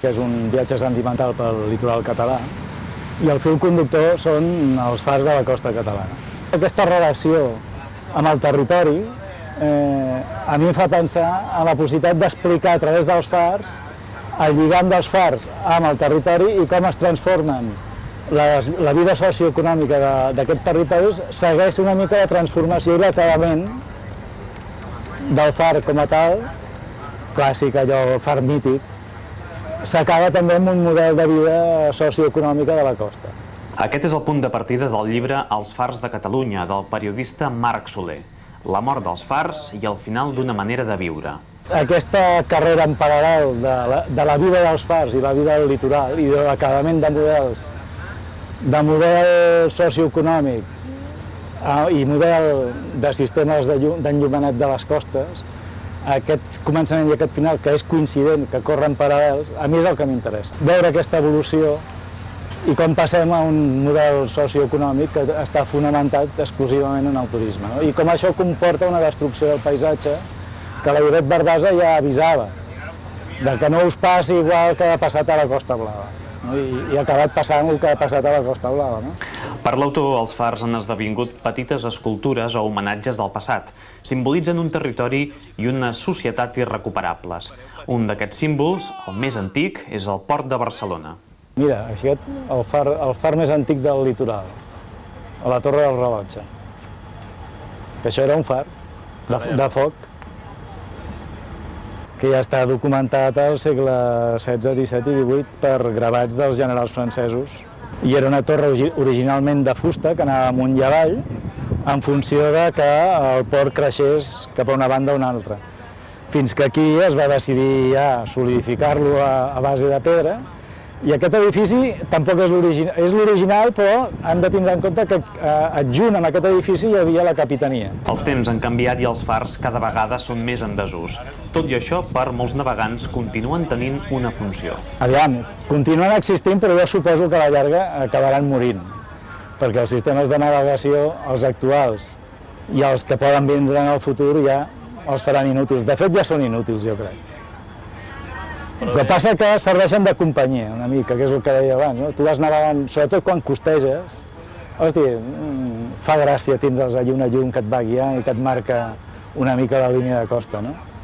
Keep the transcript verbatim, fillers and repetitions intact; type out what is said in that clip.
que és un viatge sentimental pel litoral català, i el fil conductor són els fars de la costa catalana. Aquesta relació amb el territori eh, a mi em fa pensar en la possibilitat d'explicar a través dels fars el lligam dels fars amb el territori i com es transformen les, la vida socioeconòmica d'aquests territoris segueix una mica de transformació i l'acabament del far com a tal, clàssic, allò far mític, s'acaba també amb un model de vida socioeconòmica de la costa. Aquest és el punt de partida del llibre Els fars de Catalunya, del periodista Marc Soler. La mort dels fars i el final d'una manera de viure. Aquesta carrera en paral·lel de la, de la vida dels fars i la vida del litoral i de l'acabament de models, de model socioeconòmic i model de sistemes d'enllumenat de les costes, aquest començament i aquest final, que és coincident, que corren paral·lels, a mi és el que m'interessa. Veure aquesta evolució i com passem a un model socioeconòmic que està fonamentat exclusivament en el turisme, no? I com això comporta una destrucció del paisatge que la Lloret Bardassa ja avisava, de que no us passi igual que ha passat a la Costa Blava, no? I, i ha acabat passant el que ha passat a la Costa Blava, no? Per l'autor, els fars han esdevingut petites escultures o homenatges del passat. Simbolitzen un territori i una societat irrecuperables. Un d'aquests símbols, el més antic, és el Port de Barcelona. Mira, aquest, el far, el far més antic del litoral, a la Torre del Rellotge, que això era un far de, de foc, que ja està documentat al segle setze, disset i divuit per gravats dels generals francesos. I era una torre originalment de fusta que anava amunt i avall en funció de que el port creixés cap a una banda o una altra. Fins que aquí es va decidir ja solidificar-lo a, a base de pedra. I aquest edifici tampoc és l'original, és l'original, però hem de tindre en compte que adjunt amb aquest edifici hi havia la capitania. Els temps han canviat i els fars cada vegada són més en desús. Tot i això, per molts navegants, continuen tenint una funció. Aviam, continuen existint, però jo suposo que a la llarga acabaran morint, perquè els sistemes de navegació, els actuals i els que poden vindre en el futur, ja els faran inútils. De fet, ja són inútils, jo crec. El que passa que serveixen de companyia, una mica, que és el que deia abans, no? Tu vas navegant, sobretot quan costeges, hosti, fa gràcia tindre'ls allí una llum que et va guiar i que et marca una mica la línia de costa, no?